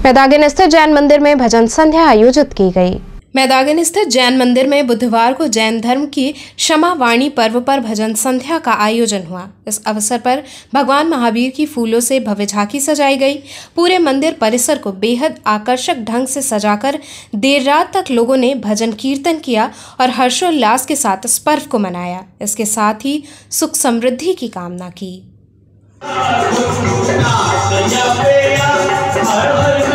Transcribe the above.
मैदागन स्थित जैन मंदिर में भजन संध्या आयोजित की गई। मैदागन स्थित जैन मंदिर में बुधवार को जैन धर्म की क्षमा वाणी पर्व पर भजन संध्या का आयोजन हुआ। इस अवसर पर भगवान महावीर की फूलों से भव्य झांकी सजाई गई। पूरे मंदिर परिसर को बेहद आकर्षक ढंग से सजाकर देर रात तक लोगों ने भजन कीर्तन किया और हर्षोल्लास के साथ इस पर्व को मनाया। इसके साथ ही सुख समृद्धि की कामना की।